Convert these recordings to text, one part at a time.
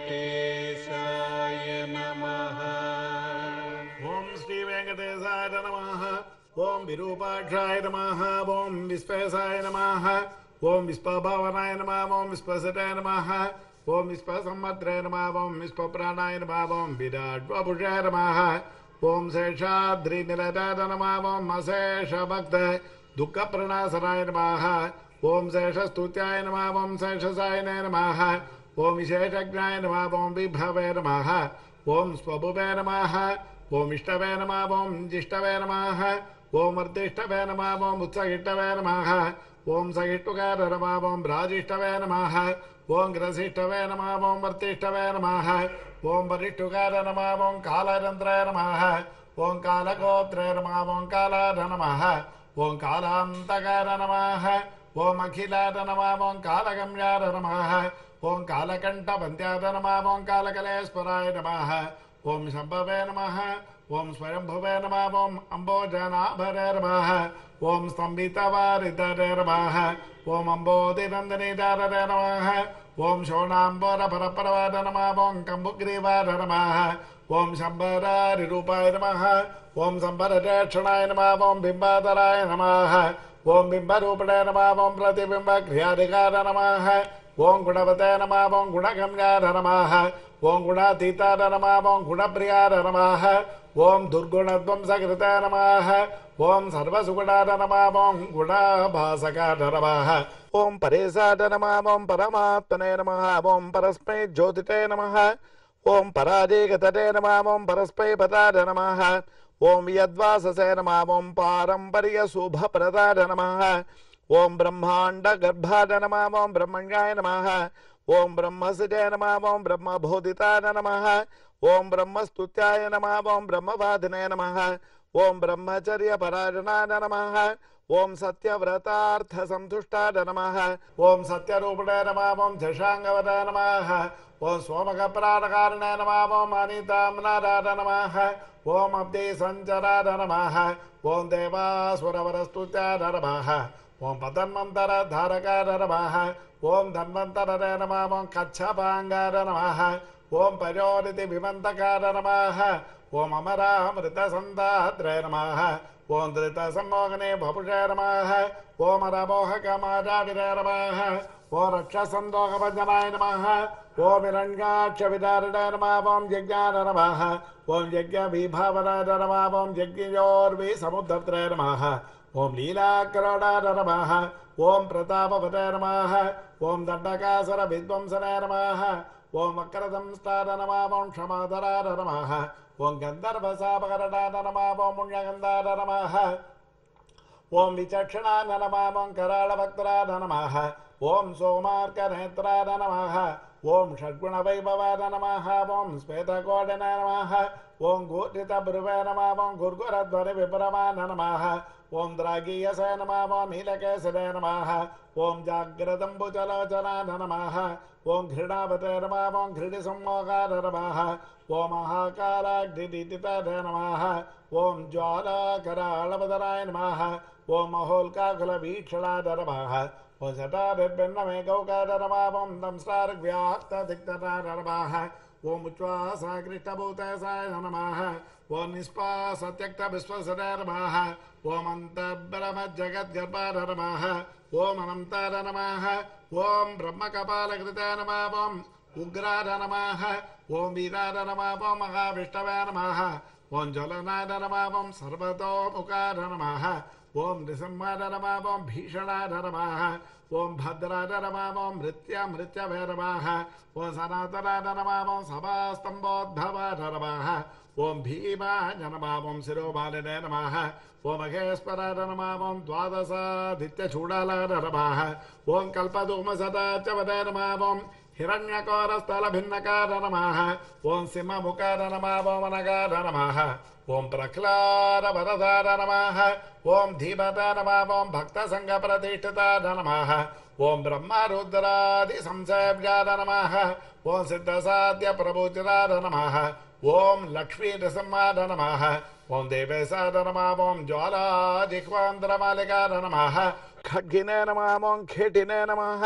वेङ्कटेशाय नमः। ओम श्री वेंकटेशाय नमः। ओम विरूपाक्षाय नमः। ओम विश्वेशाय नमः। ओम विश्वभावनाय नमः। ओम विश्वसटाय नमः। ओम विश्वसम्मत्रे नमः। ओम विश्वप्राणाय नमः। ओम विराट्वपुषाय नमः। ओम शेषाद्रिनिरताय नमः। ओम अशेषभक्त दुःखप्रणाशनाय नमः। ओम शेषस्तुत्याय नमः। ओम शेषसायनाय नमः। ओम विशेषज्ञाय नमः। ओम विभवे नमः। ओम स्वभुवे नमः। ओम इष्टवे नमः। ओम जिष्टवे नमः। ओम वर्धिष्टवे नमः। ओम उत्सहिष्टवे नमः। ओम सहिष्टुकार नमः। ओम राजिष्टवे नमः। ओम ग्रसिष्टवे नमः। ओम वर्तिष्टवे नमः। ओम वरिष्ठुकार नमः। ओम कालरन्त्राय नमः। ओम कालगोत्रे नमः। ओम कालाय नमः। ओम कालान्तकार नमः। ओम अखिलाय नमः। ओम कालगम्याय नमः। ओम कालकण्ठवन्त्याय नमः। ओम कालकलेश्वराय नमः। ओम शम्भवे नमः। ओम स्वयंभुवे नमः। ओम अम्बोजनाभरे नमः। ओम स्तम्भितवारितरे नमः। ओम अम्बोधिनन्दनीधाररे नमः। ओम शोणाम्बरपरपरवाय नमः। ओम कम्बुग्रीवाय नमः। ओम शम्बरारिरूपाय नमः। ओम शम्बरचक्षणाय नमः। ओम बिम्बाधराय नमः। ओम बिम्बरूपिणे नमः। ओम प्रतिबिम्बक्रियाधिकार नमः। ओम गुणवते नमः। ओम गुणगम्याय नमः। ओम गुणातीताय नमः। ओम गुणप्रियाय नमः। ओम दुर्गुणध्वंसकृताय नमः। ओम सर्वसुगुणाय नमः। ओम गुणाभासकाय नमः। ओम परेशाय नमः। ओम परमात्मने नमः। ओम परस्मै ज्योतिते नमः। ओम पराजेगतते नमः। ओम परस्मै पदाय नमः। ओम यद्वाससे नमः। ओम पारम्पर्यशुभप्रदाय नमः। ओम ब्रह्मांड गर्भाय नमः। ओम ब्रह्मण्याय नमः। ओम ब्रह्मसिदे नमः। ओम ब्रह्मबोधिताय नमः। ओम ब्रह्मस्तुत्याय नमः। ओम ब्रह्मवादिने नमः। ओम ब्रह्मचर्य परायणाय नमः। ओम सत्यव्रतार्थ संतुष्टाय नमः। ओम सत्यरूपिणे नमः। ओम शशांगवदाय नमः। ओम सोमकप्राणकारिणे नमः। ओम अनिताम्नाराय नमः। ओम अब्धि संचराय नमः। ओम देवासुरवरस्तुत्याय नमः। ओम पतन्वंतर धारकाय नमः। ओम धन्वंतररे नमः। ओम कच्छपांगाय नमः। ओम पयोनिधि विमंतकाय नमः। ओम अमरामृतसन्धात्रे नमः। ओम धृतसम्मोहने भपुषे नमः। ओम रमोहकमाजाविरे नमः। ओम रक्षसन्दोहभञ्जनाय नमः। ओम हिरण्याक्षविदारिणे नमः। ओम यज्ञाय नमः। ओम यज्ञविभावनाय नमः। ओम यज्ञयोर्विसमुद्धत्रे नमः। ओम लीलाकरुणाय नमः। ओम प्रतापवते नमः। ओम दण्डकासुर विध्वंसने नमः। ओम वक्रदंष्टाय नमः। ओम क्षमाधराय नमः। ओम गन्धर्वशापकरणाय नमः। ओम पुण्यगन्धाय नमः। ओम विचक्षणाय नमः। ओम कराळभक्तराय नमः। ओम सोमार्कनेत्राय नमः। ओम षड्गुणवैभवाय नमः। ओम श्वेतकोटिने नमः। ओम घूर्णितभ्रुवे नमः। ओम घुर्घुरध्वनिविभ्रमाय नमः। ओम द्रागीयसे नमः। ओम नीलकेसरे नमः। ओम जाग्रदम्बुजलोचनाय नमः। ओम घृणावते नमः। ओम घृणिसम्मोहाय नमः। ओम महाकालाग्निदिताय नमः। ओम ज्वालाकराळवदनाय नमः। ओम महोल्काकुलवीक्षणाय नमः। ओम शताभिर्भिन्नमे गौकाय नमः। ओम दंष्ट्रार्घ्याक्तदिग्धनाय नमः। ओम उच्चासाकृष्टभूतसाय नमः। ओम निष्पासत्यक्तविश्वसनाय नमः। ओम अन्तर्ब्रह्मजगद्गर्भाय नमः। ओम अनन्ताय नमः। ओम ब्रह्मकपालकृताय नमः। ओम उग्राय नमः। ओम वीराय नमः। ओम महाविष्णवे नमः। ओम ज्वलनाय नमः। ओम सर्वतोमुखाय नमः। ओम नृसिंहाय नमः। ओम भीषणाय नमः। ओम भद्राय नमः। ओम मृत्यवे नमः। ओम सनातनाय नमः। ओम सभास्तम्भोद्भवाय नमः। ओम भीमाय नमः। ओम शिरोमालिने नमः। ओम महेश्वराय नमः। ओम द्वादशादित्यचूडालाय नमः। ओम कल्पधूमसदाच्यवदे नमः। ओम हिरण्यकोरस्थलभिन्नकार नमः। ओम सिंहमुखाय नमः। ओम अनगाय नमः। ओम प्रह्लादवरदाय नमः। ओम धीमताय नमः। ओम भक्तसङ्घप्रतिष्ठिताय नमः। ओम ब्रह्मरुद्रादिसंसेव्याय नमः। ओम सिद्धसाध्यप्रभुचिराय नमः। ओम लक्ष्मीनृसिंहाय नमः। ओम देवेशाय नमः। ओम ज्वालाजिह्वान्द्रमालिकाय नमः। खड्गिने नमः। ओम खेटिने नमः।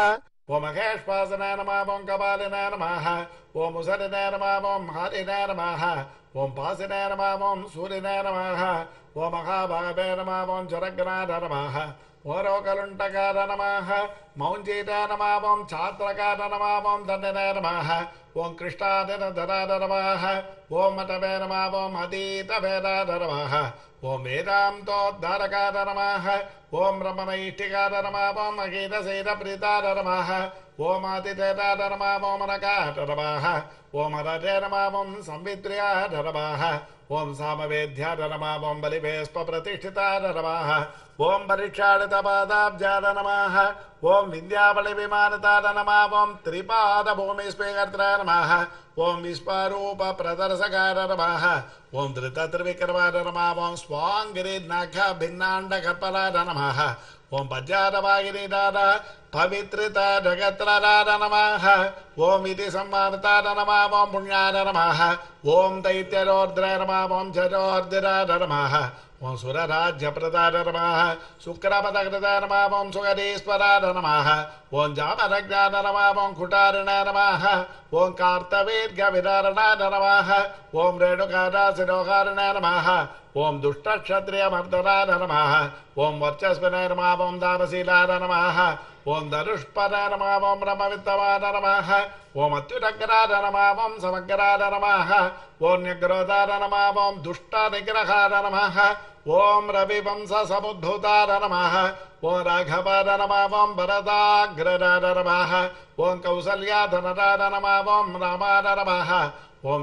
ఓం మహేశ్వాసనాయ నమః ఓం కపాలినాయ నమః ఓం ముసలినాయ నమః ఓం హరినాయ నమః ఓం పాసినాయ నమః ఓం సూర్యనాయ నమః ఓం మహాభాగవే నమః ఓం జరగ్నాయ నమః ఓరోకలుంటకార నమః మౌంజీటాయ నమః ఓం ఛాత్రకార నమః ఓం దండనాయ నమః ఓం కృష్ణాదినధరాయ నమః ఓం మతవే నమః ఓం అతీతవేదాయ నమః ఓం వేదాంతోద్ధారకార నమః ఓం బ్రహ్మనైష్ఠికార నమః ఓం అగీతశైలప్రీతాయ నమః ఓం ఆతిథేయాయ నమః ఓం అనకాయ నమః ఓం అరజే నమః ఓం సంవిత్ర్యాయ నమః ఓం సామవేద్యాయ నమః ఓం బలివేస్ప ప్రతిష్ఠితాయ నమః ఓం పరీక్షాడితపాదాబ్జాయ నమః ఓం వింధ్యాబలి విమానితాయ నమః ఓం త్రిపాద భూమిస్పీకర్తాయ నమః ఓం విశ్వరూప ప్రదర్శకాయ నమః ఓం ధృతత్రివిక్రమాయ నమః ఓం స్వాంగిరి నఖ భిన్నాండ కల్పలాయ నమః ఓం పద్యాదవాగిరిదార పవిత్రిత జగత్రాయ నమః ఓం ఇది సంమానితాయ నమః ఓం పుణ్యాయ నమః ఓం దైత్యరోద్రాయ నమః ఓం జరోర్దిరాయ నమః ఓం సురరాజ్యప్రదాయ నమః శుక్రపదకృతాయ నమః ఓం సుగరీశ్వరాయ నమః ఓం జామరజ్ఞాయ నమః ఓం కుటారిణాయ నమః ఓం కార్తవీర్య విదారణాయ నమః ఓం రేణుకాదాశిరోహారిణాయ నమః ఓం దుష్టక్షత్రియమర్దనాయ నమః ఓం వర్చస్వినాయ నమః ఓం దానశీలాయ నమః ఓం ధనుష్పదాయ నమః ఓం బ్రహ్మవిత్తవాయ నమః ఓం అత్యురగ్రాయ నమః ఓం సమగ్రాయ నమః ఓం న్యగ్రోధాయ నమః ఓం దుష్ట నిగ్రహాయ నమః ఓం రవివంశ సముద్భూతాయ నమః ఓం రాఘవాయ నమః ఓం భరదాగ్రదాయ నమః ఓం కౌసల్యాధనరాయ నమః ఓం రామాయ నమః ఓం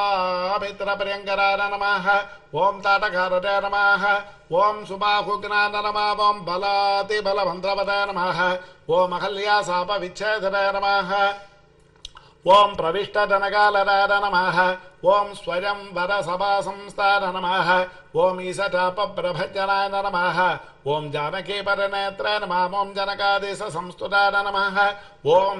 విశ్వామిత్రప్రియంకరాయ నమః ఓం తాటకారయ నమః ఓం సుబాహుగ్నాయ నమః ఓం బలాతిబలమంత్రపదాయ నమః ఓం అహల్యాశాప విచ్ఛేదనాయ నమః ఓం ప్రవిష్టధనకాలరాయ నమః ఓం స్వయం వరసభా సంస్థాయ నమః ఓం ఈశటాపప్రభజనాయ నమః ఓం జానకీపరనేత్రాయ నమః ఓం జనకాదేశ సంస్తుతాయ నమః ఓం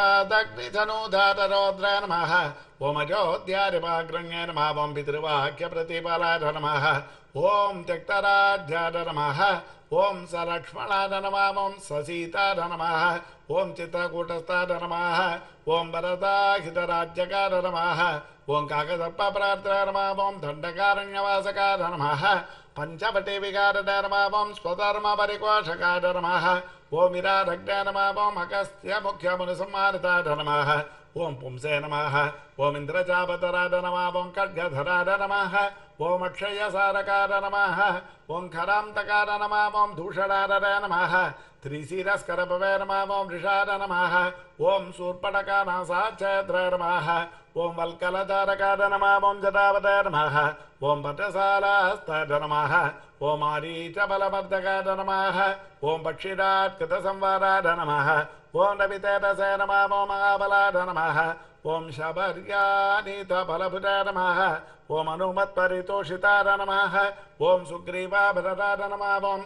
జపదగ్నిధనుధారరౌద్రాయ నమః ఓం అయోధ్యారివాగ్రణ్యాయ నమః ఓం పితృవాక్యప్రతిఫలాయ నమః ఓం త్యక్తరాజ్యాయ నమః ఓం సలక్ష్మణాయ నమః ఓం ససీతాయ నమః ఓం చిత్రకూటస్థాయ నమః ఓం భరతాహితరాజ్యకాయ నమః ఓం కాకసర్పప్రార్థాయ నమః ఓం దండకారణ్యవాసకాయ నమః పంచవటి వికారాయ నమః ఓం స్వధర్మ పరికోషకాయ నమః ఓం విరారజ్ఞాయ నమః ఓం అగస్త్య ముఖ్యమునిసంహారితాయ నమః ఓం పుంసే నమః ఓం ఇంద్రచాపతరాయ నమః ఓం ఖడ్గధరాయ నమః ఓం అక్షయసారకాయ నమః ఓం ఖరాంతకాయ నమః ఓం దూషణాయ నమః త్రిశిరస్కరపవే నమః ఓం వృషాయ నమః ఓం శూర్పణకానాసాచ్ఛేద్రాయ నమః ఓం వల్కలధారకాయ నమః ఓం జటావతాయ నమః ఓం పటసాలాస్తాయ నమః ఓం ఆరీచబలవర్ధకాయ నమః ఓం పక్షిరాత్కృతసంవారాయ నమః ఓం రవితేజసే నమః ఓం మహాబలాయ నమః ఓం శబర్యానీతఫలభుజాయ నమః ఓం అనుమత్పరితోషితాయ నమః ఓం సుగ్రీవాభరదాయ నమః ఓం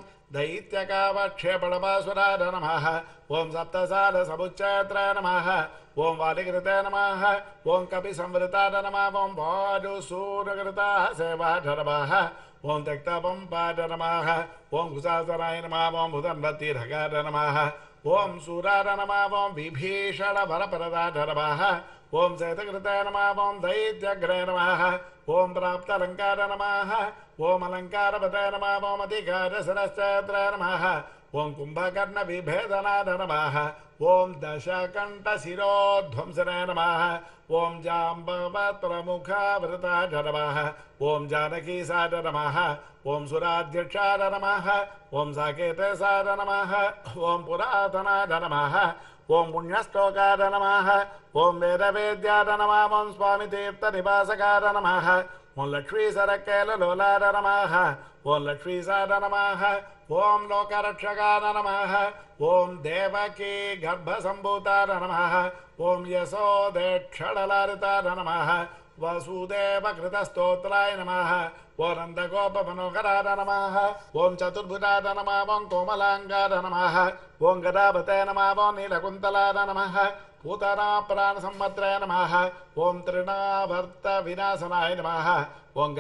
దైత్యకావక్షేపణమాసురాయ నమః ఓం సప్తసారసముచ్ఛేత్రాయ నమః ఓం వాలికృతాయ నమః ఓం కపిసంవృతాయ నమః ఓం వాజుసూరకృతాయ సేవాయ నమః ఓం త్యక్తపంపాయ నమః ఓం కుశాసనాయ నమః ఓం భుజన్వతీర్ఘకాయ నమః ఓం సూరాయ నమః ఓం విభీషణవరప్రదాయ నమః ఓం శతకృతాయ నమః ఓం దైత్యగ్రయ నమః ఓం ప్రాప్తాలంకార నమః ఓం అలంకారపతాయ నమః ఓం అధికారసరశ్చేత్రాయ నమః ఓం కుంభకర్ణ విభేదనాయ నమః ఓం దశకంఠశిరోధ్వంసనాయ నమః ఓం జాంబవత్ప్రముఖావృతాయ నమః ఓం జానకీసాయ నమః ఓం సురాధ్యక్షాయ నమః ఓం సాకేతసాయ నమః ఓం పురాతనాయ నమః ఓం పుణ్యశ్లోకాయ నమః ఓం వేదవేద్యాయ నమః ఓం స్వామితీర్థనివాసకాయ నమః ఓం లక్ష్మీసరకేలలోలాయ నమః ఓం లక్ష్మీసాయ నమః ఓం లోకరక్షకాయ నమః ఓం దేవకీ గర్భసంభూతాయ నమః ఓం యశోదేక్షళలారితాయ నమః వసుదేవకృతస్తోత్రాయ నమః ఓం నందగోపమనోహరాయ నమః ఓం చతుర్భుజాయ నమః ఓం కోమలాంగాయ నమః ఓం గదాపతే నమః ఓం నీలకుంతలాయ నమః పూతనా ప్రాణసంవత్రాయ నమః ఓం తృణావర్త వినాశనాయ నమః ఓం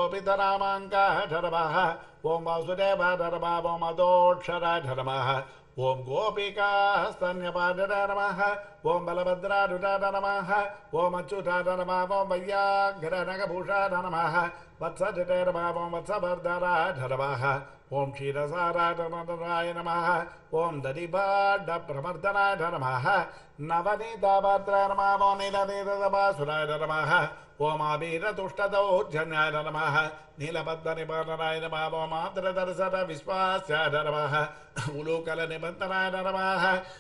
గర్గారోపితరామాంకాయ నమః ఓం వాసుదేవాయ నమః ఓం అదోక్షరాయ నమః ఓం గోపికాస్తన్యపాదరాయ నమః ఓం బలభద్రారుడాయ నమః ఓం అచ్యుతాయ నమః ఓం వయ్యాఘ్రనగభూషాయ నమః వత్సజటాయ నమః ఓం వత్సభర్ధరాయ నమః ఓం క్షీరసారాయ నమః ఓం దధిభాడ్డప్రమర్దనాయ నమః నవనీతాపాత్రాయ నమః ఓం నీలనీలదభాసురాయ నమః ఓం ఆబీరతుష్టదౌర్జన్యాయ నమః నీలబద్ధనిబంధనాయ నమః ఓం ఆర్ద్రదర్శన విశ్వాస్యాయ నమః ఉలూకల నిబంధనాయ నమః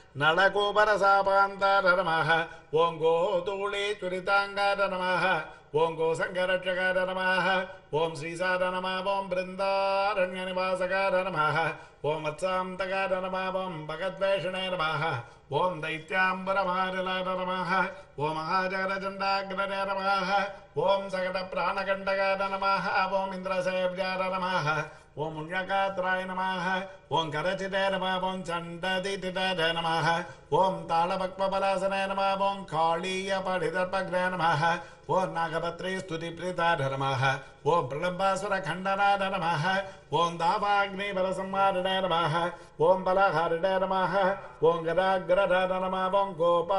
నళకూపరసాపాంతాయ నమః ఓం గోధూళీచురితాంగాయ నమః ఓం గోసంగరక్షకాయ నమః ఓం శ్రీసార నమః ఓం బృందారణ్యనివాసకాయ నమః ఓం వత్సాంతకాయ నమః ఓం భగద్వేషణాయ నమః ఓం దైత్యాంబరమారిలాయ నమః ఓం మహాజగరచండాగ్రనే నమః ఓం సకట ప్రాణకండకాయ నమః ఓం ఇంద్రసేవ్యాయ నమః ఓం పుణ్యకాత్రాయ నమః ఓం కరచితాయ నమః ఓం చండదితితాయ నమః ఓం తాళపక్వబలాసనాయ నమః ఓం కాళీయపఠితర్పగ్రాయ నమః ఓం నాగపత్రీ స్తుతిప్రీతాయ నమః ఓం ప్రళంబాసురఖండనాయ నమః ఓం దావాగ్నిబలసంహారిణాయ నమః ఓం బలహారిణాయ నమః ఓం గదాగ్రధాయ నమః ఓం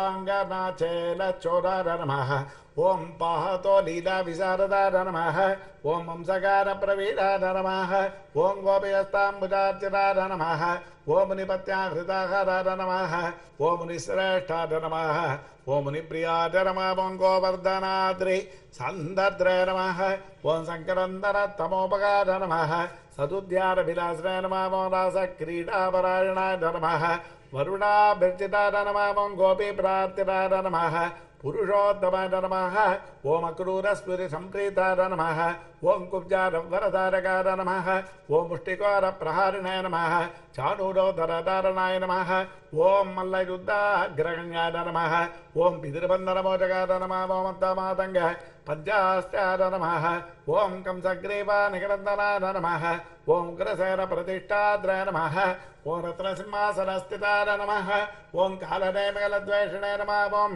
గోపాంగనాచేలచోరాయ నమః ఓం పాహతో లీలా విశారదాయ నమః ఓం వంశకార ప్రవీడాయ నమః ఓం గోపయస్తాంబుజార్చితాయ నమః ఓం మునిపత్యాహృతాహారాయ నమః ఓం మునిశ్రేష్ఠాయ నమః ఓం మునిప్రియాయ నమః ఓం గోవర్ధనాద్రి సందర్ద్రాయ నమః ఓం సంకరందర తమోపకార నమః సదుద్యార విలాసాయ నమః ఓం రాస క్రీడాపరాయణాయ నమః వరుణాభ్యర్చితాయ నమః ఓం గోపీ ప్రార్థితాయ నమః పురుషోత్తమాయ నమః ఓం అక్రూరస్ఫురి సంప్రీతాయ నమః ఓం కుబ్జారవరధారకాయ నమః ఓం ముష్టికోర ప్రహారిణాయ నమః చాణూరోధరధారణాయ నమః ఓం మల్లయుద్ధాగ్రగణ్యాయ నమః ఓం పితృబంధనమోచకాయ నమః ఓం అత్తమాతంగ పంచాస్త్యాయ నమః ఓం కంసగ్రీవా నిగడందనాయ నమః ఓం ఉగ్రసేన ప్రతిష్టాద్రాయ నమః ఓం రత్నసింహాసనస్థితాయ నమః ఓం కాలనేమిగలద్వేషణాయ నమః ఓం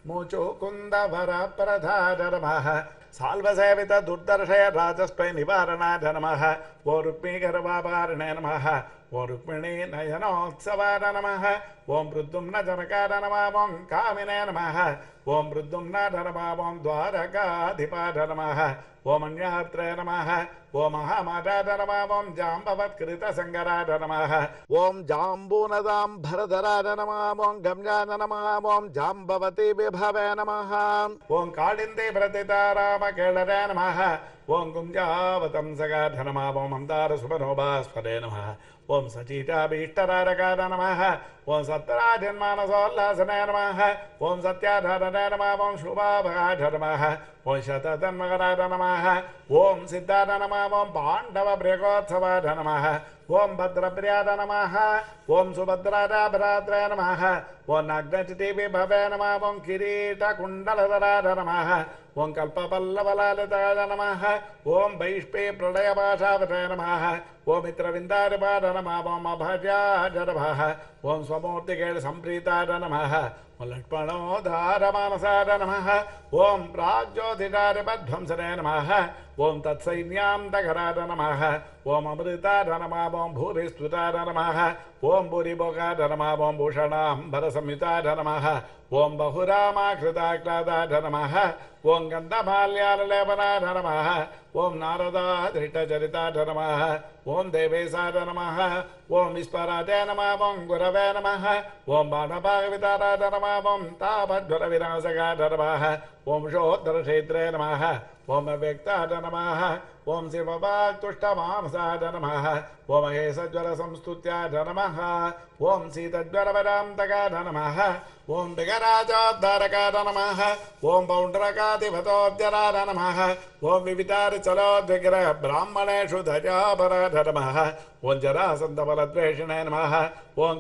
ముచుకుందవరప్రధాయ నమః సాల్వసేవిత దుర్దర్శయ రాజస్పై నివారణాయ నమః ఓ రుక్మీగర్వాపారణాయ నమః ఓం రుక్మిణీ నయనోత్సవాయ నమః ఓం మృద్యుమ్న జనకాయ నమః ఓం కామినే నమః ఓం మృద్యుమ్న నమః ఓం ద్వారకాధిపాయ నమః ఓం అన్యాత్రే నమః ఓం మహామాతాయ నమః ఓం జాంబవత్కృత సంగరాయ నమః ఓం జాంబూనదాంబరధరాయ నమః ఓం గమ్యాయ నమః ఓం జాంబవతి విభవే నమః ఓం కాళిందే ప్రతితారామకేళరే నమః ఓం గుంజావతంసగాయ నమః ఓం మందార సుభనోభాస్వరే నమః ఓం సచీతాభీష్టరారకాయ నమః ఓం సత్రాజన్మానసోల్లాసనాయ నమః ఓం సత్యాధారణాయ నమః ఓం శుభాభగాయ నమః ఓం శతతన్మగరాయ నమః ఓం సిద్ధాయ నమః ఓం పాండవ ప్రేకోత్సవాయ నమః ఓం భద్రప్రియాయ నమః ఓం సుభద్రాభరాత్రాయ నమః ఓం నగ్నచితి విభవే నమః ఓం కిరీటకుండలధరాయ నమః ఓం కల్పపల్లవలాలితాయ నమః ఓం వైష్పే ప్రళయపాశావతాయ నమః ఓం మిత్రవిందారిపాద నమః ఓం అభజాయ నమః ఓం స్వమూర్తికేళ సంప్రీతాయ నమః ఓం లక్ష్మణోధారమానసాయ నమః ఓం ప్రాజ్యోతిషారిపధ్వంసనే నమః ఓం తత్సైన్యాంతకరాయ నమః ఓం అమృతాయ నమః ఓం భూరిస్తుతాయ నమః ఓం భూరిభోగాయ నమః ఓం భూషణాంబరసంయుతాయ నమః ఓం బహురామాకృతాక్లాదాయ నమః ఓం గంధమాల్యాలలేపనాయ నమః ఓం నారదాధృష్టచరితాయ నమః ఓం దేవేశాయ నమః ఓం విశ్వరాజాయ నమః ఓం గురవే నమః ఓం బాణభాగవితారాయ నమః ఓం తాపజ్వర వినాశకాయ నమః ఓం షోత్తరక్షేత్రే నమః ఓం అవ్యక్తాయ నమః ఓం శివవాక్తుష్టమాంసాయ నమః ఓం మహేశజ్వర సంస్తుత్యాయ నమః ఓం శీతజ్వరవరాంతకాయ నమః ఓం దిగరాజోద్ధారకాయ నమః ఓం పౌండ్రకాధిపతోద్యరాయ నమః ఓం వివితారిచలోద్విగ్రహ బ్రాహ్మణేషు ధజాపరాయ నమః ఓం జరాసంధబలద్వేషిణే నమః ఓం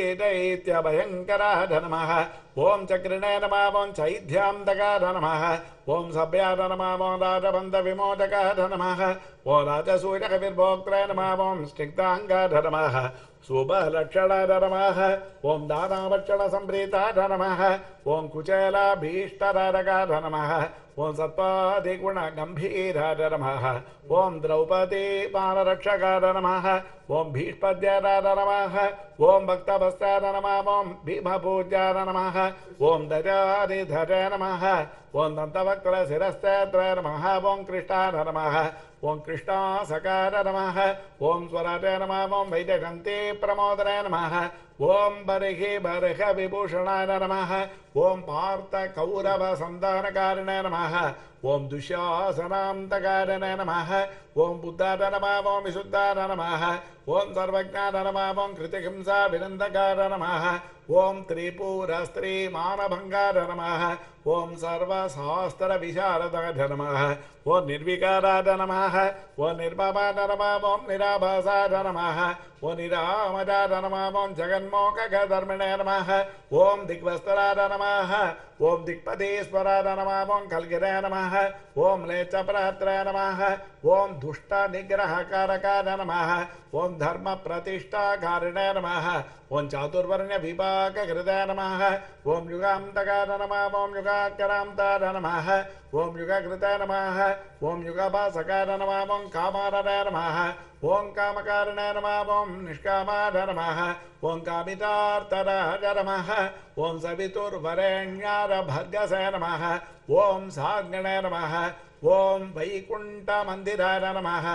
కేశీదైత్యభయంకరాయ నమః ఓం చక్రిణే నమః ఓం చైధ్యాంతకాయ నమః ఓం సభ్యాయ నమః ఓం రాజబంధ విమోచకాయ నమః ఓం రాజసూయకవిర్భోక్త్రే నమః ఓం స్నిగ్ధాంగాయ నమః శుభలక్షణాయ నమః ఓం దానావక్షణ సంప్రీతాయ నమః ఓం కుచేలాభీష్టరారకాయ నమః ఓం సత్వాదిగుణ గంభీరాయ నమః ఓం ద్రౌపదీ మానరక్షకాయ నమః ఓం భీష్పద్యాయ నమః ఓం భక్తభస్తాయ నమః ఓం భీమపూజ్యాయ నమః ఓం దజారిధరాయ నమః ఓం దంతవక్ర శిరశ్చేత్రాయ నమః ఓం కృష్ణాయ నమః ఓం కృష్ణాసకాయ నమః ఓం స్వరాజాయ నమః ఓం వైజయంతి ప్రమోదరాయ నమః ఓం బర్హి బర్హ విభూషణాయ నమః ఓం పార్థ కౌరవ సంధానకారిణాయ నమః ఓం దుశ్శాసనాంతకారిణాయ నమః ఓం బుద్ధాయ నమః ఓం విశుద్ధాయ నమః ఓం సర్వజ్ఞాయ నమః ఓం కృతిహింసా వినందకాయ నమః ఓం త్రిపుర స్త్రీ మానభంగాయ నమః ఓం సర్వశాస్త్ర విశారదాయ నమః ఓం నిర్వికారాయ నమః ఓం నిర్మమాయ నమః ఓం నిరాభాసాయ నమః ఓం నిరామజాయ నమః ఓం జగన్మోక్షధర్మిణాయ నమః ఓం దిగ్వస్త్రాయ నమః ఓం దిక్పదేశ్వరాయ నమః ఓం కల్గిరాయ నమః ఓం లేచప్రాత్రాయ నమః ఓం దుష్ట నిగ్రహకారకాయ నమః ఓం ధర్మ ప్రతిష్టాకారిణాయ నమః ఓం చాతుర్వర్ణ్య విభాగకృతాయ నమః ఓం యుగాంతకాయ నమః ఓం యుగాకరాంతాయ నమః ఓం యుగకృతాయ నమః ఓం యుగభాసకాయ నమః ఓం కామారాయ నమః ఓం కామకారిణాయ నమః ఓం నిష్కామాయ నమః ఓం కామితార్థరాయ నమః ఓం సవితుర్వరేణ్యాయ భర్గసే నమః ఓం సాగ్ణాయ నమః ఓం వైకుంఠమందిరాయ నమః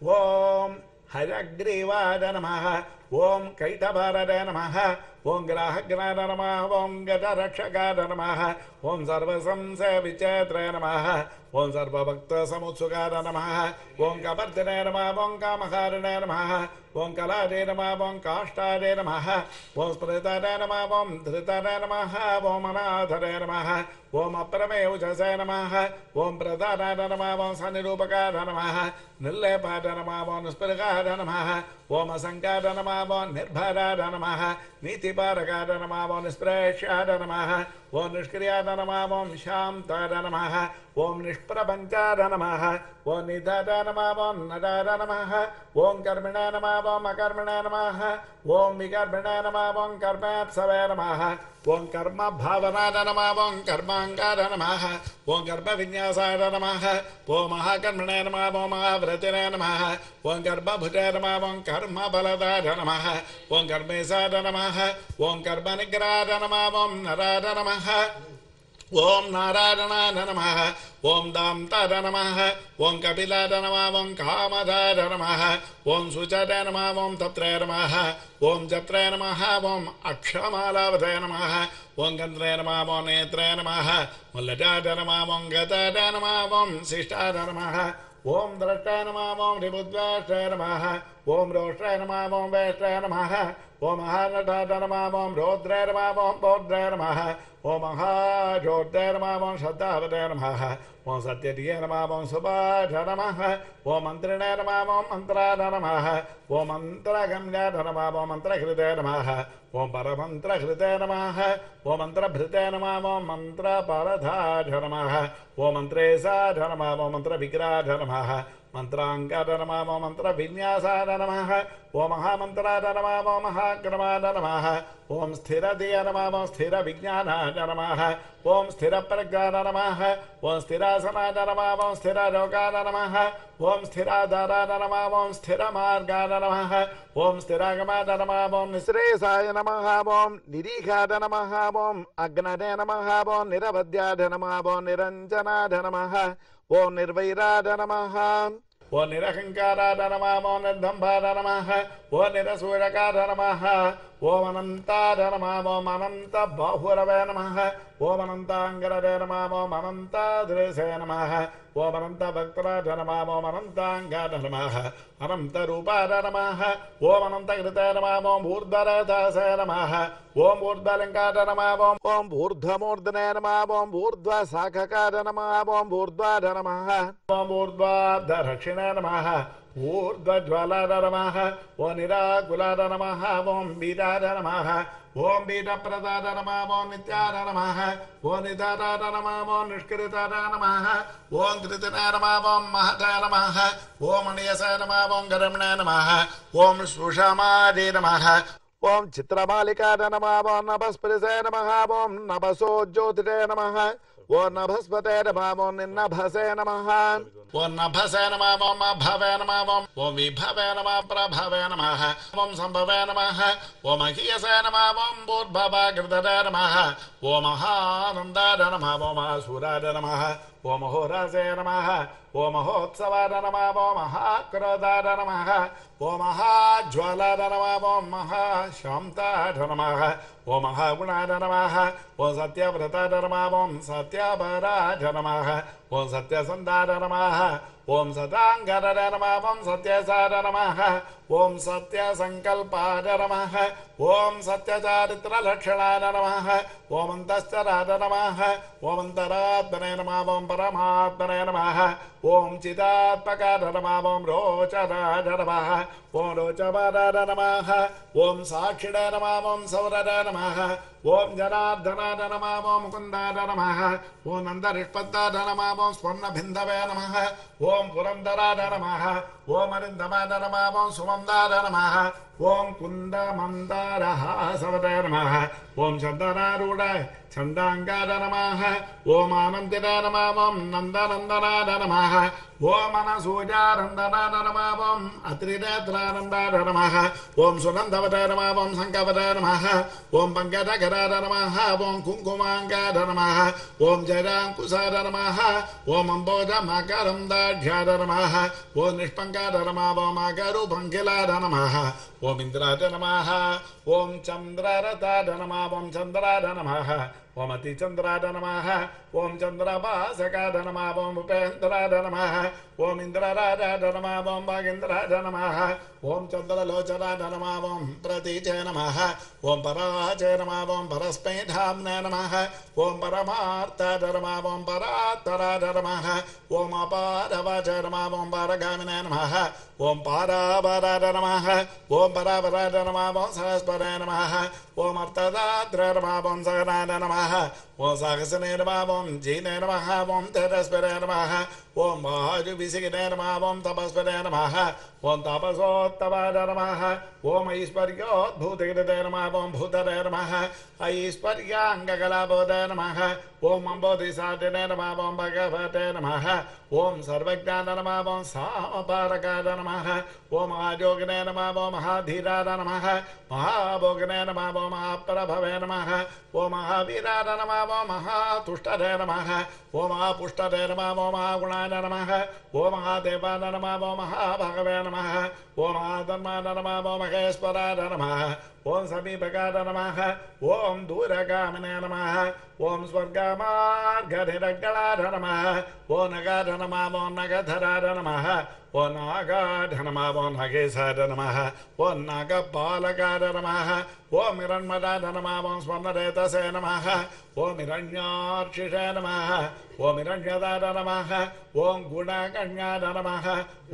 ఓం హయగ్రీవాయ నమః ఓం కైటభారాయ నమః ఓం గ్రాహగ్నాయ నమః ఓం గజరక్షకాయ నమః ఓం సర్వసంశయవిచేత్రాయ నమః ఓం సర్వభక్తసముత్సుకాయ నమః ఓం కపర్దినాయ నమః ఓం కామహారిణాయ నమః ఓం కలాదే నమః ఓం కాష్టాదే నమః ఓం స్మృతాయ నమః ఓం ధృతాయ నమః ఓం అనాథరాయ నమః ఓం అప్రమేయుజసే నమః ఓం ప్రధానాయ నమః ఓం సనిరూపకాయ నమః నిర్లేపాయ నమః ఓం నిస్పృహాయ నమః ఓం అసంకాయ నమః ఓం నిర్భరాయ నమః నీతిపారకాయ నమః ఓం నిస్ప్రేష్యాయ నమః ఓం నిష్క్రియాయ నమః ఓం శాంతాయ నమః ఓం నిష్ప్రపంచాయ నమః ఓం నిధాయ నమః ఓం నదాయ నమః ఓం కర్మిణాయ నమః ఓం అకర్మిణాయ నమః ఓం వికర్మిణాయ నమః ఓం కర్మేప్సవే నమః ఓం కర్మ భావనాయ నమః ఓం కర్మాంగాయ నమః ఓం గర్భ విన్యాసాయ నమః ఓం మహాకర్మణాయ నమః ఓం మహావ్రతినే నమః ఓం గర్భభుజాయ నమః ఓం కర్మ బలదాయ నమః ఓం కర్మేశాయ నమః ఓం కర్మ నిగ్రహాయ నమః ఓం నరాయ నమః ఓం నారాయణాయ నమః ఓం దాంతాయ నమః ఓం కపిలాయ నమః ఓం కామదాయ నమః ఓం శుచాయ నమః ఓం తత్రాయ నమః ఓం జత్రాయ నమః ఓం అక్షమాలావతాయ నమః ఓం గంధ్రాయ నమః ఓం నేత్రాయ నమః ఓం లటాయ నమః ఓం గతాయ నమః ఓం శిష్టాయ నమః ఓం ద్రష్టాయ నమః ఓం రిపుద్వేష్టాయ నమః ఓం రోష్టాయ నమః ఓం వేష్టాయ నమః ఓం మహానటాయ నమః ఓం రౌద్రాయ నమః ఓం పౌద్రాయ నమః ఓం మహాజోద్రాయ నమః ఓం శ్రద్ధావతాయ నమః ఓం సత్యధియ నమః ఓం సుభాష నమః ఓం మంత్రిణాయ నమః ఓం మంత్రాయ నమః ఓం మంత్రగమ్యాయ నమః ఓం మంత్రహృదయ నమః ఓం పరమంత్రహృదయ నమః ఓం మంత్రభృతయ నమః ఓం మంత్రపరధాయ నమః ఓం మంత్రేశాయ నమః ఓం మంత్రవిగ్రహాయ నమః మంత్రాంగాయ నమః ఓం మంత్రవిన్యాసాయ నమః ఓం మహామంత్రాయ నమః ఓం మహాక్రమాయ నమః ఓం స్థిరధియ నమః ఓం స్థిర విజ్ఞానాయ నమః ఓం స్థిరప్రజ్ఞాయ నమః ఓం స్థిరాసనాయ నమః ఓం స్థిరయోగాయ నమః ఓం స్థిరాధారాయ నమః ఓం స్థిరమార్గాయ నమః ఓం స్థిరాగమాయ నమః ఓం నిశ్రేయసాయ నమః ఓం నిరీఘాయ నమః ఓం అగ్నదే నమః ఓం నిరవధ్యాయ నమః ఓం నిరంజనాయ నమః ఓం నిర్వైరాయ నమః ఓం నిరహంకారాయ నమః ఓం నిర్దంభాయ నమః ఓం నిరసూయకాయ నమః ఓం అనంతాయ నమః ఓం అనంత బాహురవే నమః ఓం అనంతాంగరదే నమః ఓం అనంతాదృశే నమః ఓం అనంత భక్తరాజ నమః ఓం అనంతాంగాయ నమః అనంత రూపాయ నమః ఓం అనంతకృతాయ నమః ఓం ఊర్ధ్వరథాసే నమః ఓం ఊర్ధ్వలింగాయ నమః ఓం ఊర్ధ్వమూర్ధనే నమః ఓం ఊర్ధ్వశాఖకాయ నమః ఓం ఊర్ధ్వాయ నమః ఓం ఊర్ధ్వాధరక్షిణే నమః ఊర్ధ్వజ్వాలాయ నమః ఓం నిరాకులాయ నమః ఓం వీరాయ నమః ఓం బీజప్రదాయ నమః ఓం నిత్యాయ నమః ఓం నిధారాయ నమః ఓం నిష్క్రితాయ నమః ఓం కృతినాయ నమః ఓం మహతాయ నమః ఓం అనియసాయ నమః ఓం గరమణాయ నమః ఓం సుషమాదే నమః ఓం చిత్రమాలికాయ నమః ఓం నభస్పతిసాయ నమః ఓం నభసోజ్యోతిరే నమః ఓం నభస్పతే నమః ఓం నిన్నభసే నమః ఓం నభసే నమః ఓం అభవే నమః ఓం విభవే నమః ప్రభవే నమః ఓం సంభవే నమః ఓం అఖియసే నమః ఓం భూర్భవగృధరే నమః ఓం మహానందాయ నమః ఓం మహాసూరాయ నమః ఓం మహోరాజే నమః ఓం మహోత్సవాయ నమః ఓం మహాక్రోధాయ నమః ఓం మహాజ్వాలాయ నమః ఓం మహాశాంతాయ నమః ఓం మహాగుణాయ నమః ఓం సత్యవ్రతాయ నమః ఓం సత్యపరాయ నమః ఓం సత్యసంధాయ నమః ఓం సదాంగరాయ నమః ఓం సత్యసాయ నమః ఓం సత్యసంకల్పాయ నమః ఓం సత్యచారిత్రలక్షణాయ నమః ఓం అంతశ్చరాయ నమః ఓం అంతరాత్మనే నమః ఓం పరమాత్మనే నమః ఓం చిదాత్మకాయ నమః ఓం రోచరాయ నమః ఓం రోచపరాయ నమః ఓం సాక్షిణే నమః ఓం సౌరరాయ నమః ఓం జనార్దనాయ నమః ఓం ముకుందాయ నమః ఓం నందనిష్పత్తాయ నమః ఓం స్వర్ణభిందవే నమః ఓం పురంధరాయ నమః ఓం అరిందమాయ నమః ఓం సుమందాయ నమః ఓం కుందమందారహాసవతే నమః ఓం చందనారూఢాయ చందాంగాయ నమః ఓం ఆనందినాయ నమః ఓం నందనందనాయ నమః ఓం అనసూయానందనాయ నమః ఓం అత్రినేత్రానందాయ నమః ఓం సునందవతే నమః ఓం శంఖవతే నమః ఓం పంకజకరాయ నమః ఓం కుంకుమాంగాయ నమః ఓం జరాంకుశాయ నమః ఓం అంబోజమకరందాఢ్యాయ నమః ఓం నిష్పంకాయ నమః ఓం అకరుపంకిలాయ నమః ఓం ఇంద్రాయ నమః ఓం చంద్రరథాయ నమః ఓం చంద్రాయ నమః ఓం అతిచంద్రాయ నమః ఓం చంద్రభాసకాయ నమః ఓం ఉపేంద్రాయ నమః ఓం ఇంద్రరాజాయ నమః ఓం భాగేంద్రాయ నమః ఓం చంద్రలోచనాయ నమః ఓం ప్రతీచే నమః ఓం పరాచే నమః ఓం పరస్మైధామ్నే నమః ఓం పరమార్థాయ నమః ఓం పరాత్తరాయ నమః ఓం అపారవాచే నమః ఓం పారగామినే నమః ఓం పారావరాయ నమః ఓం పరావరాయ నమః ఓం సహస్పరాయ నమః ఓం అర్థదాత్రాయ నమః ఓం సగనాయ నమః ఓం సాహసనే నమః ఓం జీనే నమః ఓం తేజస్పరాయ నమః ఓం వాయువిసిగినే నమః ఓం తపస్పరాయ నమః ఓం తపసోత్తమాయ నమః ఓం ఐశ్వర్యోద్భూతగిరితే నమః ఓం భూతరే నమః ఐశ్వర్యాంగకలాబోధాయ నమః ఓం అంబోధిసాటినే నమః ఓం భగవతే నమః ఓం సర్వజ్ఞాన నమః ఓం సామపారకాయ నమః ఓం మహాయోగినే నమః ఓం మహాధీరాయ నమః మహాభోగినే నమః ఓం మహాప్రభవే నమః ఓం మహావీరాయ నమః ఓం మహాతుష్టరే నమః ఓం మహాపుష్టరే నమః ఓం మహాగుణాయ నమః ఓం మహాదేవాయ నమః ఓం మహాభగవే నమః ఓం మహాధర్మాయ నమః ఓం మహేశ్వరాయ నమః ఓం సమీపకాయ నమః ఓం దూరగామినే నమః ఓం స్వర్గమార్గనిరగళాయ నమః ఓం నగాయ నమః ఓం నగధరాయ నమః ఓం నాగాయ నమః ఓం నగేశాయ నమః ఓం నాగపాలకాయ నమః ఓం హిరణ్మదాయ నమః ఓం స్వర్ణరేతసే నమః ఓం హిరణ్యార్షిషే నమః ఓం హిరణ్యదాయ నమః ఓం గుణగణ్యాయ నమః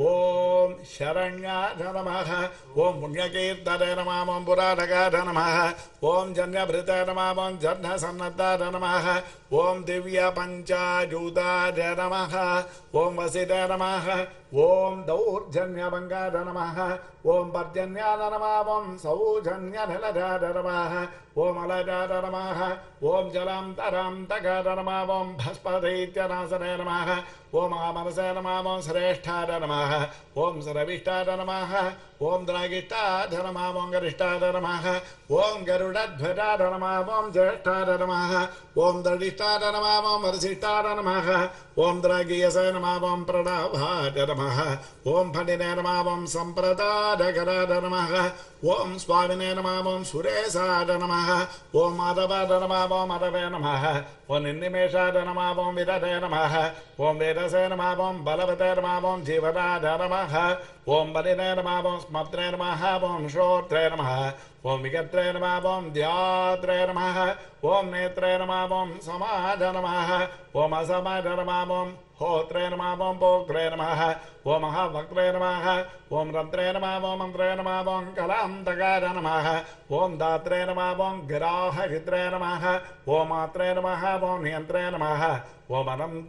ఓం శరణ్యాయ నమః ఓం పుణ్యకీర్తనే నమః ఓం పురాణకాయ నమః ఓం జన్యభృతాయ నమః ఓం జన్యసన్నద్ధాయ నమః ఓం దివ్య పంచాయూతాయ నమః ఓం వసితాయ నమః ఓం దౌర్జన్యభంగాయ నమః ఓం పర్జన్యాయ నమః ఓం సౌజన్యనిలజాయ నమః ఓం అలజాయ నమః ఓం జలాంతరాంతకాయ నమః ఓం భస్పదైత్యనాశనే నమః ఓం ఆమనసే నమః ఓం శ్రేష్ఠాయ నమః ఓం సరవిష్టాయ నమః ఓం ద్రాగిష్టాయ నమః ఓం గరిష్టాయ నమః ఓం గరుడధ్వజాయ నమః ఓం జ్యేష్ఠాయ నమః ఓం దడిష్టాయ నమః ఓం వరిష్టాయ నమః ఓం ద్రాగీయసే నమః ఓం ప్రణవాయ నమః ఓం ఫణినే నమః ఓం సంప్రదాయకరాయ నమః ఓం స్వామినే నమః ఓం సురేశాయ నమః ఓం మాధవాయ నమః ఓం మాధవే నమః ఓం నిర్నిమేషాయ నమః ఓం విదతే నమః ఓం వేదసే నమః ఓం బలవతే నమః ఓం జీవనాయ నమః ఓం బలినే నమః ఓం స్మత్రే నమః ఓం శ్రోత్రే నమః ఓం విగత్రే నమః ఓం ధ్యాత్రే నమః ఓం నేత్రే నమః ఓం సమాజ నమః ఓం అసమాజ నమః ఓం होत्रे नमः ओं पोक्त्रे नमः ओं महावक्त्रे नमः ओं रन्त्रे नमः ओं मन्त्रे नमः ओं कलान्तकाय नमः ओं दात्रे नमः ओं गिराहहित्रे नमः ओं मात्रे नमः ओं नियन्त्रे नमः ओं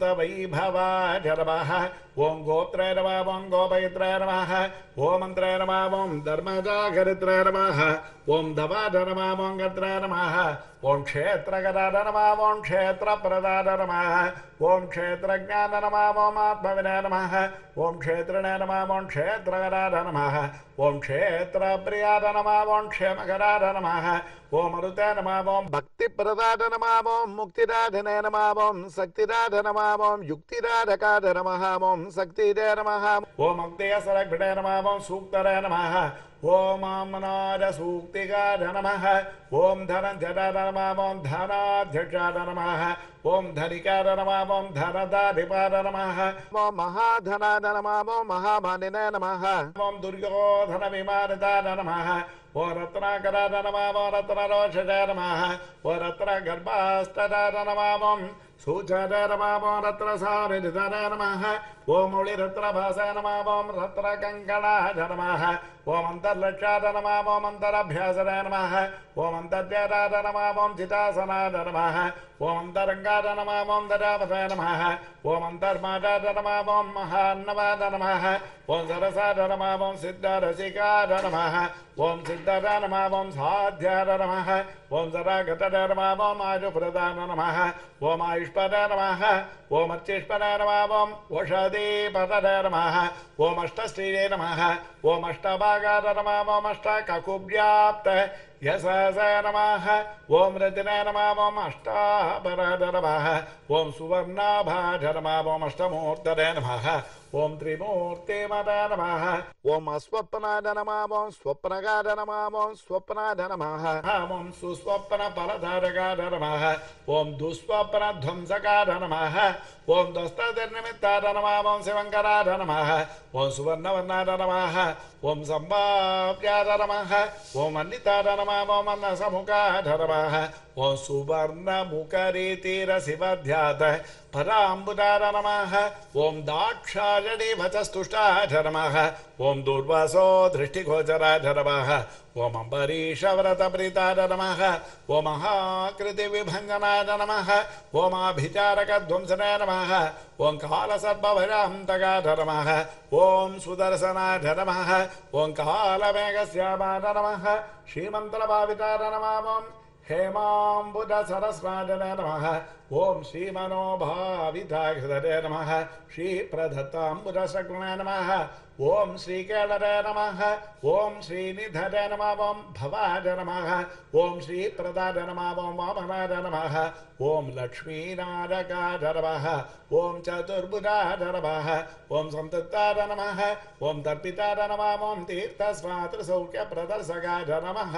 अनन्तवैभवाय नमः ओं गोत्रे नमः ओं गोपयित्रे नमः ओं मन्त्रे नमः ओं धर्मजागरित्रे नमः ओं धवाय नमः ओं गत्रे नमः ओं क्षेत्रगदाय नमः ओं क्षेत्रप्रदाय नमः ओं क्षेत्रज्ञान नमः ओं आत्मविनय नमः ओं क्षेत्रिणे नमः ओं क्षेत्रगदाय नमः ओं क्षेत्रप्रियाय नमः ओं क्षेमकराय नमः ओं मरुते नमः ओं भक्तिप्रदाय नमः ओं मुक्तिदाधिने नमः ओं शक्तिदाय नमः ओं युक्तिदाधकाय नमः ओं शक्तिदे नमः ओं मुक्तियसरक्षिणे नमः ओं सूक्तरे नमः ओम अमनाद सूक्तिकाय नमः ओम धनंजयाय नमः ओम धनाध्यक्षाय नमः ओम धनिकाय नमः ओम धनदाधिपाय नमः ओम महाधनाय नमः ओम महामानिने नमः ओम दुर्योधन विमानिताय नमः ओम रत्नाकराय नमः ओम रत्नरोषजाय नमः ओम रत्नगर्भाष्टजाय नमः ओम सूचनाय नमः ओम रत्नसारिधाय नमः ओम मौलिरत्नभासाय नमः ओम रत्नकङ्कणाय नमः ओम अंतर्लक्षाय नमः ओम अंतरभ्यासनाय नमः ओम अंतर्ज्ञानाय नमः ओम चितासनाय नमः ओम अंतरंगाय नमः ओम ददावसाय नमः ओम अंतर्मादाय नमः ओम महान्नवाय नमः ओम सरसाय नमः ओम सिद्धरसिकाय नमः ओम सिद्धराय नमः ओम साध्याय नमः ओम सरागताय नमः ओम आयुप्रदाय नमः ओम आयुष्पदाय नमः ओम अर्चिष्पदाय नमः ओम ओषधिपदाय नमः ओम अष्टश्रीये नमः ओम अष्टभागाय नमः ओम अष्टककुव्याप्त यशसाय नमः ओम रतिनाय नमः ओम अष्टाभराय नमः ओम सुवर्णाभाय नमः ओम अष्टमूर्तये नमः ओम त्रिमूर्तिमदाय नमः ओम अस्वप्नाय नमः ओम स्वप्नगाय नमः ओम स्वप्नाय नमः ओम सुस्वप्नफलधारकाय नमः ओम दुःस्वप्नध्वंसकाय नमः ओम दुस्तनिमित्ताय नमः ओम शिवङ्कराय नमः ओम सुवर्णवर्णाय नमः ओम सम्भाव्याय नमः ओम अन्निताय नमः ओम अन्नसमुखाय नमः ओम सुवर्णमुखरीतिरसिवध्यात पराम्बुदाय नमः ओम दाक्षायणीवचस्तुष्टाय नमः ओम दुर्वासो दृष्टिगोचराय नमः ओम अम्बरीषव्रतप्रीताय नमः ओम महाकृतिविभञ्जनाय नमः ओम अभिचारकध्वंसनाय नमः ओम कालसर्पभयान्तकाय नमः ओम सुदर्शनाय नमः ओम कालमेघश्यामाय नमः श्रीमन्त्रभाविताय नमः ओम हेमाम्बुधसरस्राजने नमः ओम श्रीमनोभाविताय नमः श्रीप्रदत्ताम्बुधशकुने नमः ओम श्रीकेलरे नमः ओम श्रीनिधरे नमः ओम भवाय नमः ओम श्रीप्रदाय नमः ओम वामनाय नमः ओम लक्ष्मीनारकाय नमः ओम चतुर्भुजाय नमः ओम संतताय नमः ओम तर्पिताय नमः ओम तीर्थस्वातृसौख्यप्रदर्शकाय नमः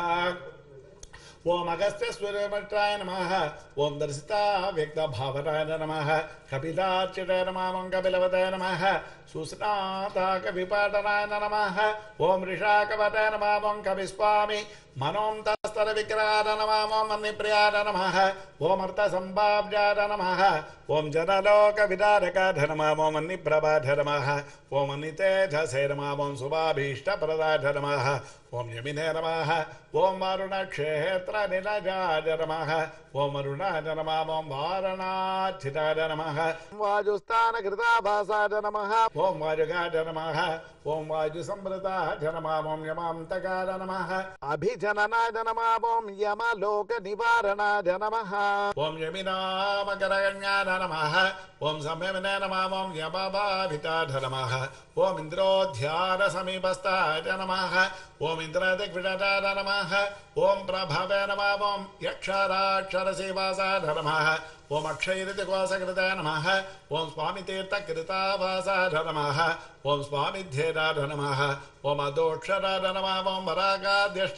ओम अगस्त्यस्वरमत्राय नमः ओम दर्शिता व्यक्तभावनाय नमः कपिलार्चिताय नमः ओम कपिलवताय नमः सुस्नाताकविपाटनाय नमः ओम ऋषाकवताय नमः ओम कविस्वामी मनोन्तस्तरविक्राय नमः ओम मन्निप्रियाय नमः ओम अर्थसम्भाव्याय नमः ओम जनलोकविदारकाय नमः ओम मन्निप्रभाय नमः ओम मन्नितेजसे नमः ओम शुभाभीष्टप्रदाय नमः ओम यमिने नमः ओम वरुणक्षेत्रनिलजाय नमः ओम अरुणाय नमः ओम वारणाच्युताय नमः वायुस्थानकृताभासाय नमः ओम वायुगाय नमः ओम वायुसंवृताय नमः ओम यमान्तकाय नमः अभिजननाय नमः ओम यमलोकनिवारणाय नमः ओम यमिनामकरगण्याय नमः ओम संयमिने नमः ओम यमभाविताय नमः ओम इन्द्रोध्यानसमीपस्थाय नमः ओम इन्द्रदिग्विजयाय नमः ओम प्रभवे नमः ओम यक्षराक्षरसेवासाय नमः ओम अक्षयऋतिकोसकृताय नमः ओम स्वामितीर्थकृतावासाय नमः ओम स्वामिध्येयाय नमः ओम अदोक्षराय नमः ओम वरागाद्यष्ट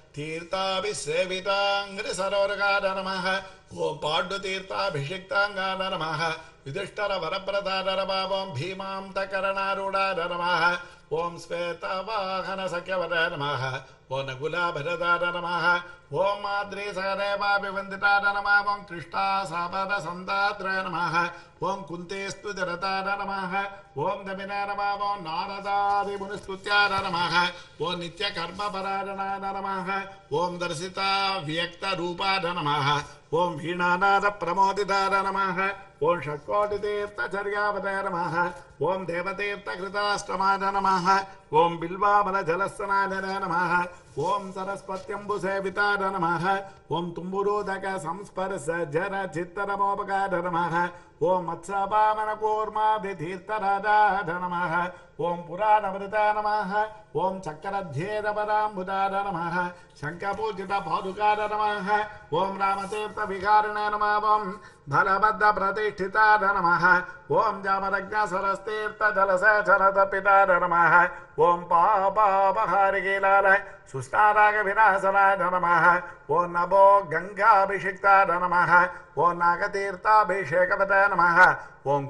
तीर्थाभिसेविताङ्घ्रिसरोरगाय नमः ओम पाण्डुतीर्थाभिषिक्ताङ्गाय नमः युधिष्ठिरवरप्रदाय नमः ओम भीमान्तकरणारूढाय नमः ओम श्वेतवाहनसख्यवराय नमः ఓం నకులాభరదార నమః ఓం మాద్రీ సహదేవాభివందితార నమః ఓం కృష్ణా సాపద సందాత్రాయ నమః ఓం కుంతేస్తు జరతార నమః ఓం దమినా నమః ఓం నారదాది మునిస్తుత్యార నమః ఓం నిత్యకర్మపరాయణాయ నమః ఓం దర్శితా వ్యక్త రూపాయ నమః ఓం వీణానాద ప్రమోదితార నమః ఓం షట్కోటితీర్థచర్యావతాయ నమః ఓం దేవతీర్థకృతాష్టమాయ నమః ఓం బిల్వామలజలస్నాయ నమః ఓం సరస్వత్యంబుసేవితాయ నమః ఓం తుంబురోదక సంస్పర్శ జర చిత్తరమోపకార నమః ఓం మత్స్యపావన కూర్మాభితీర్థరాజాయ నమః ఓం పురాణమృతాయ నమః ఓం చక్రధ్యేరపరాంబుదాయ నమః శంఖపూజిత పాదుకాయ నమః ఓం రామతీర్థ విహారిణాయ నమః ఓం బలభద్ర ప్రతిష్ఠితాయ నమః ఓం జామరజ్ఞ సరస్తీర్థ జలసేచరతపితాయ నమః ఓం పాపాపహారికీలాలయ సుష్టారాగ వినాశనాయ నమః ఓం నభో గంగాభిషిక్తాయ నమః ఓం నాగతీర్థాభిషేకవతాయ నమః ఓం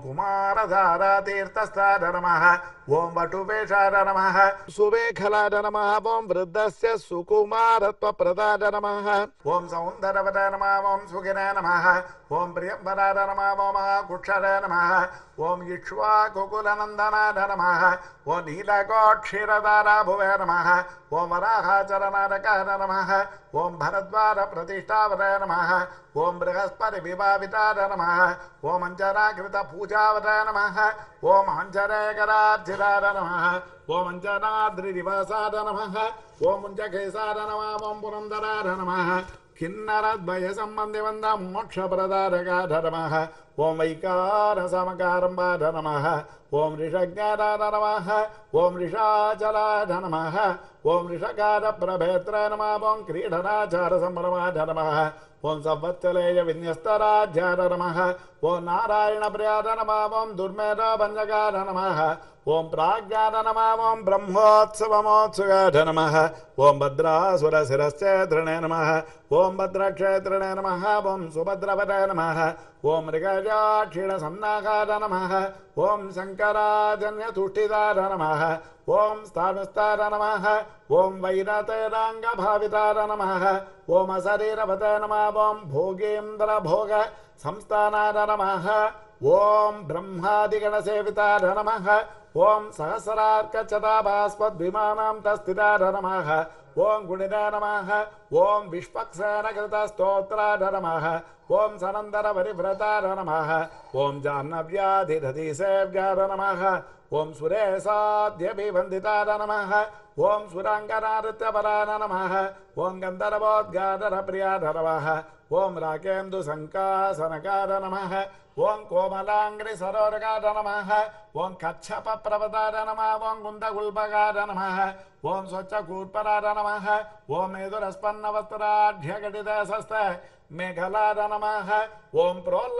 కుమారధారాతీర్థస్థాయ నమః ఓం వటువేషాయ నమః సువేఖలాయ నమః ఓం వృద్ధస్య సుకుమారత్వప్రదాయ నమః ఓం సౌందరవతాయ నమః ఓం సుఖినాయ నమః ఓం ప్రియంవరాయ నమః ఓం మహాకుక్షరాయ నమః ఓం ఇక్ష్వాకుకులనందనాయ నమః ఓం నీలకోక్షీరధారాభువే నమః ఓం వరాహాచరణారకాయ నమః ఓం భరద్వార ప్రతిష్టావతాయ నమః ఓం బృహస్పతి విభావితాయ నమః ఓం అంజనాకృత పూజావతాయ నమః ఓం అంజనేయకరార్చితాయ నమః ఓం అంజనాద్రినివాసాయ నమః ఓం ముంజకేశాయ నమః ఓం పురందరాయ నమః కిన్నరద్వయ సంబంధివంద మోక్షప్రదారకాయ నమః ఓం వైకార సమకారంబాయ నమః ఓం ऋषज्ञानाय नमः ఓం ऋषाचलाय नमः ఓం ऋषकार प्रभेत्राय नमः ఓం क्रीडनाचार संभ्रमाय नमः ఓం సంవత్సలేయ విన్యస్తరాజ్యాయ నమః ఓం నారాయణ ప్రియాయ నమః ఓం దుర్మేధ భంజకాయ నమః ఓం ప్రాజ్ఞాయ నమః ఓం బ్రహ్మోత్సవమోత్సుకాయ నమః ఓం భద్రాసురశిరశ్చేత్రిణే నమః ఓం భద్రక్షేత్రిణే నమః ఓం సుభద్రపదే నమః ఓం మృగజాక్షీణ సన్నాకాయ నమః ఓం శంకరాజన్యతుష్టిదాయ నమః ఓం స్థానుస్థాయ నమః ఓం వైరతేరాంగభావితాయ నమః ఓం అశరీరపతే నమః ఓం భోగేంద్ర భోగ సంస్థానాయ నమః ఓం బ్రహ్మాదిగణసేవితాయ నమః ఓం సహస్రార్కచతాభాస్మద్విమానాం తస్థితాయ నమః ఓం గుణిదాయ నమః ఓం విష్పక్సేనకృతస్తోత్రాయ నమః ఓం సనందర పరివ్రతాయ నమః ఓం జాహ్నవ్యాధిరధిసేవ్యాయ నమః ఓం సురేశాద్యభివందితాయ నమః ఓం సురాంగనానృత్యపరాయ నమః ఓం గంధర్వోద్గాధరప్రియాయ నమః ఓం రాకేందు సంకాసనకాయ నమః ఓం కోమలాంగ్రి సరోరకాయ నమః ఓం కచ్చప ప్రవదాయ నమః ఓం గుందగుల్పకాయ నమః ఓం స్వచ్ఛకూర్పరాయ నమః ఓం మేధురస్పన్నవస్త్రాఢ్యఘటితశస్త మేఘలాయ నమః ఓం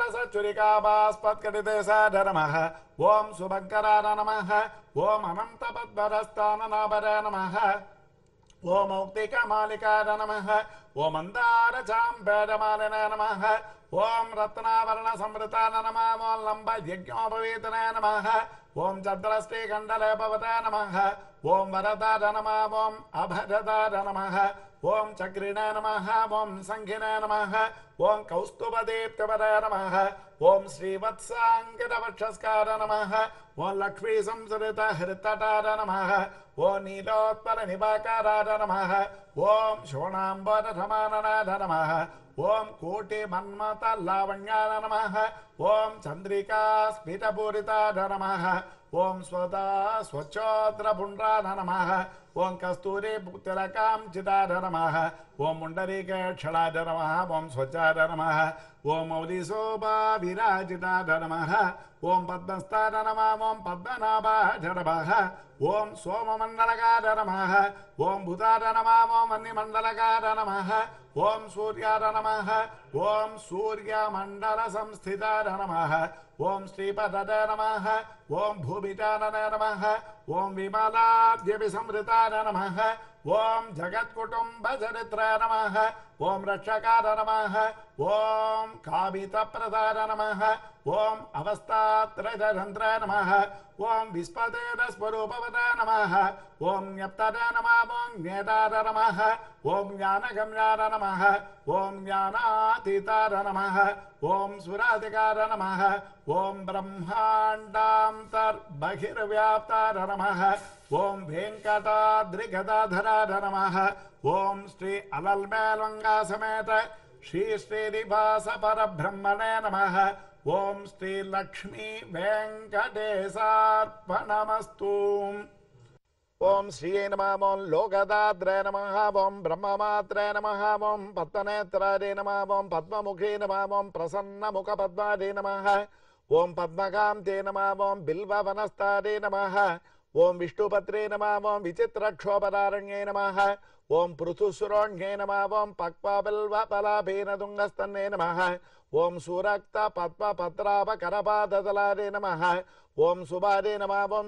ప్రోల్లసచురికాభాస్పత్కటితేశాయ నమః ఓం శుభంకరాయ నమః ఓం అనంతపద్మరస్థాననాభరాయ నమః ఓం మౌక్తికమాలికాయ నమః ఓం మందారచాంబేడమాలినాయ నమః ఓం రత్నావరణ సంవృతాయ నమః ఓం లంబయజ్ఞోపవీతనాయ నమః ఓం చంద్రశ్రీకండలేపవతాయ నమః ఓం వరదాయ నమః ఓం అభరదాయ నమః ఓం చక్రిణాయ నమః ఓం సంఘినాయ నమః ఓం కౌస్తుభదీప్తిపదాయ నమః ఓం శ్రీవత్సాంకితవక్షస్కార నమః ఓం లక్ష్మీ సంసృత హృతటార నమః ఓం నీలోత్పల నిభాకారార నమః ఓం శోణాంబర సమాననాథ నమః ఓం కోటి మన్మత లావణ్యాయ నమః ఓం చంద్రికా స్ఫితపూరితాయ నమః ఓం స్వదా స్వచ్ఛోద్రపుండ్రాయ నమః ఓం కస్తూరి తిలకాంచితాయ నమః ఓం ముండరీకేక్షణాయ నమః ఓం స్వచ్ఛాయ నమః ఓం మౌలిశోభావిరాజితాయ నమః ఓం పద్మస్థాయ నమః ఓం పద్మనాభాయ నమః ఓం సోమమండలకాయ నమః ఓం భూతాయ నమః ఓం వన్నిమండలకాయ నమః ఓం సూర్యాయ నమః ఓం సూర్యమండల సంస్థితాయ నమః ఓం శ్రీపదయ నమః ఓం భూమితాయ నమః ఓం విమలాద్యభిసంవృతాయ నమః ఓం జగత్కుటుంబచరిత్రాయ నమః ఓం రక్షకాయ నమః ఓం కామితప్రదాయ నమః ओम अवस्थात्रयचन्द्र नमः ओम विस्पतेरस्वरूपवद नमः ओम न्यप्तद नमः ओम ज्ञेतार नमः ओम ज्ञानगम्यार नमः ओम ज्ञानातीतार नमः ओम सुराधिकार नमः ओम ब्रह्माण्डान्तर्बहिर्व्याप्तार नमः ओम वेंकटाद्रिगदाधरार नमः ओम श्री अलल्मेलंगा समेत श्री श्रीनिवास परब्रह्मणे नमः ओम श्री लक्ष्मी वेंकटेशार्पणमस्तु ओम श्री नमः ओम लोकदाद्रे नमः ओम ब्रह्ममात्रे नमः ओम पद्मनेत्रादे नमः ओम पद्ममुखे नमः ओम प्रसन्नमुखपद्मादे नमः ओम पद्मकान्ते नमः ओम बिल्ववनस्तादे नमः ओम विष्णुपत्रे नमः ओम विचित्रक्षोभरारण्ये नमः ओम पृथुसुरोण्ये नमः ओम पक्वबिल्वफलाभेनदुङ्गस्तन्ने नमः ओम सुरक्त पद्मपत्रापकरपादतलादे नमः ओम सुबादे नमः ओम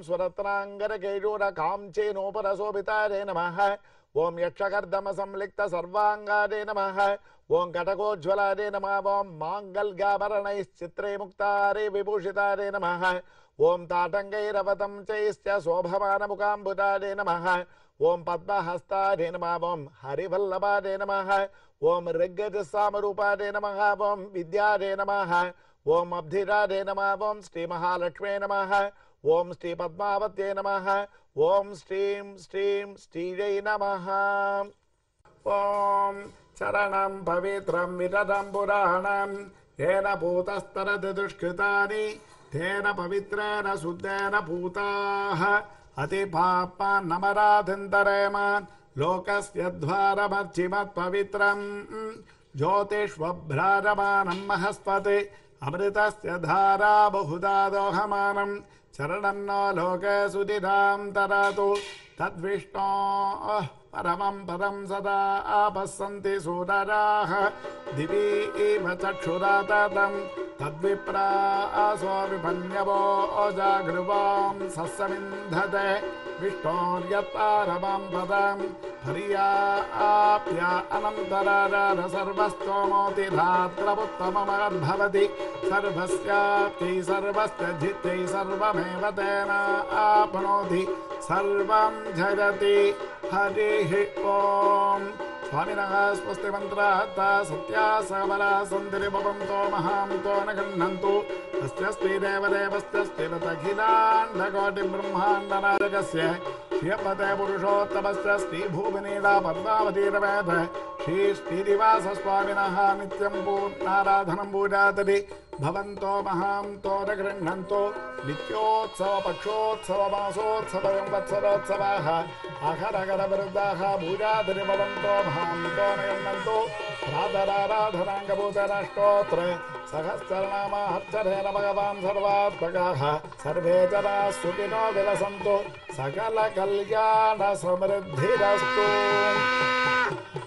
सुरत्नाङ्गरकेयूरकाञ्चेनोपरशोभितादे नमः ओम यक्षकर्दमसंलिप्त सर्वाङ्गादे नमः ओम कटकोज्ज्वलादे नमः ओम माङ्गल्याभरणैश्चित्रे मुक्तारे विभूषितादे नमः ओम ताटङ्गैरवतं चैश्च शोभमानमुकाम्बुदादे नमः ओम पद्महस्तादे नमः ओम हरिवल्लभादे नमः ओम ऋग्गजसामरूपादे नमः ओम विद्यादे नमः ओम अब्धिरादे नमः ओम श्री महालक्ष्मे नमः ओम श्री पद्मावत्ये नमः ओम श्रीं श्रीं श्रीयै नमः ओम चरणं पवित्रं विरदं पुराणं येन भूतस्तरति दुष्कृतानि तेन पवित्रेण शुद्धेन भूताः अतिपापान्नमराधिन्तरेम लोकस्य द्वारमर्चिमत्पवित्रम् ज्योतिष्वभ्राजमानं महस्पति अमृतस्य धारा बहुधा दोहमानं चरणन्नो लोके सुधिरां तरतु तद्विष्णोः परमं पदं सदा आपस्सन्ति सूरराः दिवि इव चक्षुरा ततं तद्विप्रासो विपन्यवो जागृवां सस्समिन्धते विष्णोर्यत्पारमं पदं हर्याप्य अनन्तरार सर्वस्तोमोतिधात्रमुत्तममद्भवति सर्वस्याप्ति सर्वस्य जित्यै सर्वमेव तेन आपनोति सर्वं जगति हरिः ओम स्वामिनः स्वस्ति मन्त्रार्था सत्या सबला सन्ति भवन्तो महान्तो न गृह्णन्तु तस्यै देवदेवस्य ब्रह्माण्डनायकस्य श्रियपते पुरुषोत्तमस्य श्रीभूमिनीला पद्मावतीरवेद श्री श्रीनिवासस्वामिनः नित्यं पूर्णाराधनं पूजातति भवन्तो महान्तो न गृह्णन्तु नित्योत्सव पक्षोत्सव मासोत्सव संवत्सरोत्सवाः अखरकरवृद्धाः पूजातति भवन्तो महान्तो न गृह्णन्तु प्रातराराधनाङ्गभूतराष्टोत्र सहस्रनामार्चनेन भगवान् सर्वात्मकाः सर्वे जनाः सुखिनो विलसन्तु सकलकल्याणसमृद्धिरस्तु।